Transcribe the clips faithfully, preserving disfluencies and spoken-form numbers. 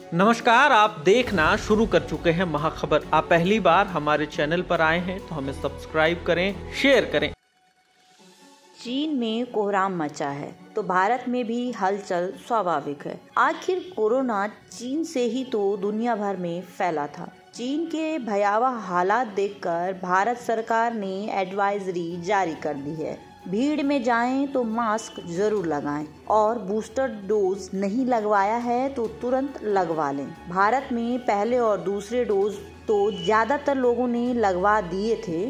नमस्कार, आप देखना शुरू कर चुके हैं महाखबर। आप पहली बार हमारे चैनल पर आए हैं तो हमें सब्सक्राइब करें, शेयर करें। चीन में कोहराम मचा है तो भारत में भी हलचल स्वाभाविक है। आखिर कोरोना चीन से ही तो दुनिया भर में फैला था। चीन के भयावह हालात देखकर भारत सरकार ने एडवाइजरी जारी कर दी है। भीड़ में जाएं तो मास्क जरूर लगाएं और बूस्टर डोज नहीं लगवाया है तो तुरंत लगवा लें। भारत में पहले और दूसरे डोज तो ज्यादातर लोगों ने लगवा दिए थे,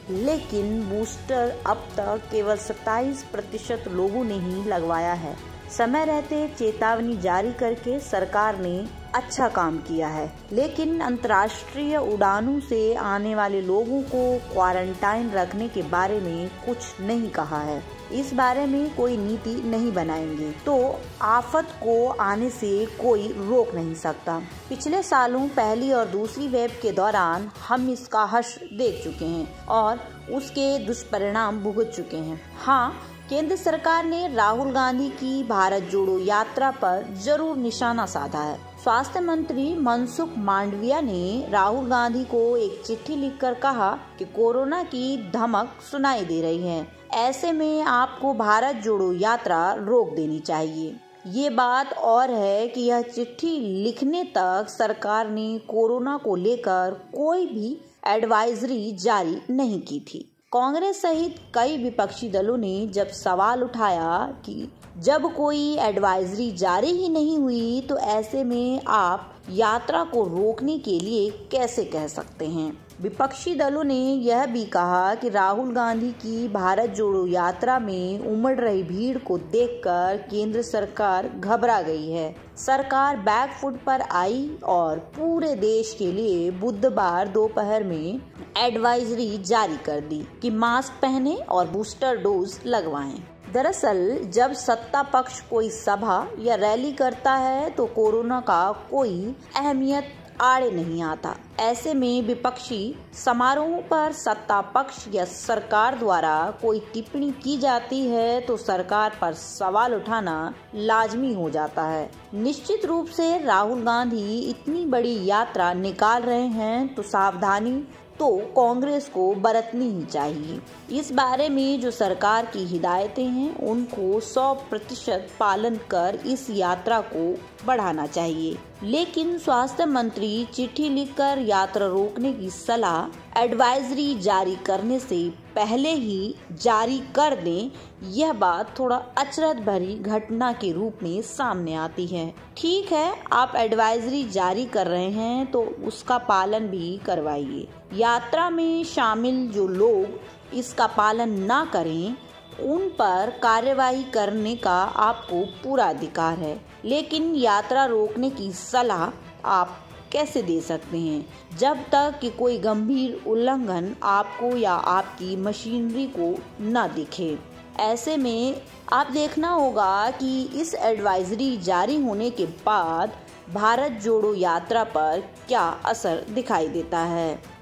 लेकिन बूस्टर अब तक केवल सत्ताईस प्रतिशत लोगों ने ही लगवाया है। समय रहते चेतावनी जारी करके सरकार ने अच्छा काम किया है, लेकिन अंतर्राष्ट्रीय उड़ानों से आने वाले लोगों को क्वारंटाइन रखने के बारे में कुछ नहीं कहा है। इस बारे में कोई नीति नहीं बनाएंगे तो आफत को आने से कोई रोक नहीं सकता। पिछले सालों पहली और दूसरी वेव के दौरान हम इसका हश्र देख चुके हैं और उसके दुष्परिणाम भुगत चुके हैं। हाँ, केंद्र सरकार ने राहुल गांधी की भारत जोड़ो यात्रा पर जरूर निशाना साधा है। स्वास्थ्य मंत्री मनसुख मांडविया ने राहुल गांधी को एक चिट्ठी लिखकर कहा कि कोरोना की धमक सुनाई दे रही है, ऐसे में आपको भारत जोड़ो यात्रा रोक देनी चाहिए। ये बात और है कि यह चिट्ठी लिखने तक सरकार ने कोरोना को लेकर कोई भी एडवाइजरी जारी नहीं की थी। कांग्रेस सहित कई विपक्षी दलों ने जब सवाल उठाया कि जब कोई एडवाइजरी जारी ही नहीं हुई तो ऐसे में आप यात्रा को रोकने के लिए कैसे कह सकते हैं। विपक्षी दलों ने यह भी कहा कि राहुल गांधी की भारत जोड़ो यात्रा में उमड़ रही भीड़ को देखकर केंद्र सरकार घबरा गई है। सरकार बैकफुट पर आई और पूरे देश के लिए बुधवार दोपहर में एडवाइजरी जारी कर दी कि मास्क पहने और बूस्टर डोज लगवाएं। दरअसल जब सत्ता पक्ष कोई सभा या रैली करता है तो कोरोना का कोई अहमियत आड़े नहीं आता। ऐसे में विपक्षी समारोहों पर सत्ता पक्ष या सरकार द्वारा कोई टिप्पणी की जाती है तो सरकार पर सवाल उठाना लाजमी हो जाता है। निश्चित रूप से राहुल गांधी इतनी बड़ी यात्रा निकाल रहे हैं तो सावधानी तो कांग्रेस को बरतनी ही चाहिए। इस बारे में जो सरकार की हिदायतें हैं उनको सौ प्रतिशत पालन कर इस यात्रा को बढ़ाना चाहिए। लेकिन स्वास्थ्य मंत्री चिट्ठी लिखकर यात्रा रोकने की सलाह एडवाइजरी जारी करने से पहले ही जारी कर दें, यह बात थोड़ा अचरज भरी घटना के रूप में सामने आती है। ठीक है, आप एडवाइजरी जारी कर रहे हैं तो उसका पालन भी करवाइए। यात्रा में शामिल जो लोग इसका पालन ना करें उन पर कार्रवाई करने का आपको पूरा अधिकार है, लेकिन यात्रा रोकने की सलाह आप कैसे दे सकते हैं जब तक कि कोई गंभीर उल्लंघन आपको या आपकी मशीनरी को न दिखे। ऐसे में आप देखना होगा कि इस एडवाइजरी जारी होने के बाद भारत जोड़ो यात्रा पर क्या असर दिखाई देता है।